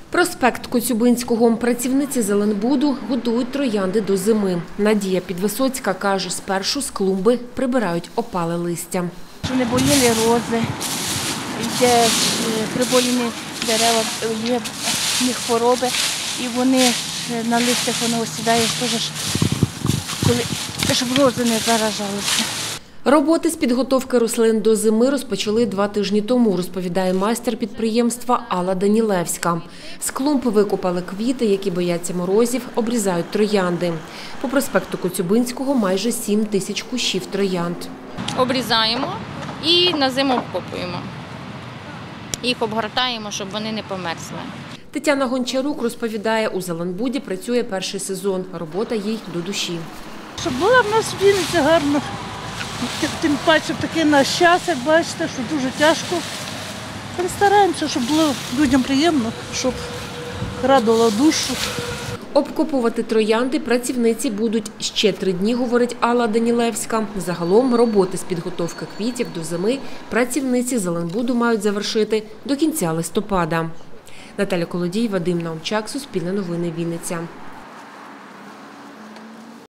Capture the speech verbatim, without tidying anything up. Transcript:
Проспект Коцюбинського. Працівниці Зеленбуду готують троянди до зими. Надія Підвисоцька каже, спершу з клумби прибирають опале листя. Щоб не боліли рози, йде приболіні дерева, є в них хвороби, і вони на листях воно осідає, щоб рози не заражалися. Роботи з підготовки рослин до зими розпочали два тижні тому, розповідає майстер підприємства Алла Данілевська. З клумб викопали квіти, які бояться морозів, обрізають троянди. По проспекту Коцюбинського майже сім тисяч кущів троянд. Обрізаємо і на зиму обкопуємо. Їх обгортаємо, щоб вони не померзли. Тетяна Гончарук розповідає, у Зеленбуді працює перший сезон. Робота їй до душі. Щоб була в нас Вінниця гарно. Тим паче такий наш час, як бачите, що дуже тяжко. Стараємося, щоб було людям приємно, щоб радувало душу. Обкопувати троянди працівниці будуть ще три дні, говорить Алла Данілевська. Загалом роботи з підготовки квітів до зими працівниці Зеленбуду мають завершити до кінця листопада. Наталя Колодій, Вадим Наумчак, Суспільне новини, Вінниця.